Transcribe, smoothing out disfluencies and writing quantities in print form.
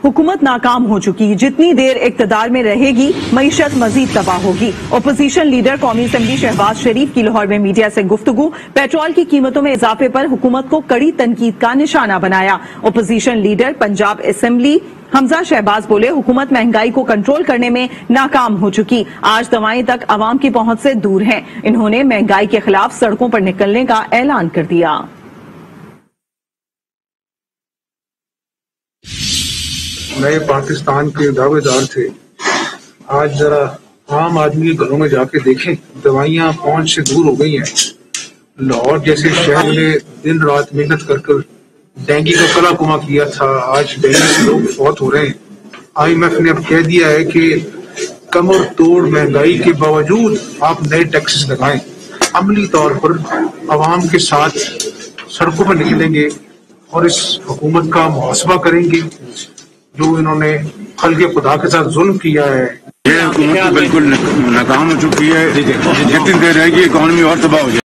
हुकूमत नाकाम हो चुकी, जितनी देर इक्तदार में रहेगी मईशत मजीद तबाह होगी। अपोजिशन लीडर कौमी असेंबली शहबाज शरीफ की लाहौर में मीडिया से गुफ्तगू, पेट्रोल की कीमतों में इजाफे पर हुकूमत को कड़ी तनकीद का निशाना बनाया। Opposition leader Punjab assembly Hamza Shahbaz बोले, हुकूमत महंगाई को कंट्रोल करने में नाकाम हो चुकी, आज दवाएं तक अवाम की पहुंच से दूर हैं। इन्होंने महंगाई के खिलाफ सड़कों पर निकलने का ऐलान कर दिया। नए पाकिस्तान के दावेदार थे, आज जरा आम आदमी के घरों में जाके देखें, दवाइयां पहुंच से दूर हो गई हैं। लाहौर जैसे शहर में दिन रात मेहनत कर डेंगू का कला कुमा किया था, आज डेंगू से लोग फौत हो रहे हैं। IMF ने अब कह दिया है कि कमर तोड़ महंगाई के बावजूद आप नए टैक्सेस लगाएं, अमली तौर पर आवाम के साथ सड़कों पर निकलेंगे और इस हुकूमत का मुहासबा करेंगे जो इन्होंने खल्क़े खुदा के साथ जुल्म किया है। ये हुकूमत तो बिल्कुल नाकाम हो चुकी है, जितनी देर रहेगी इकॉनमी और तबाह हो जाएगी।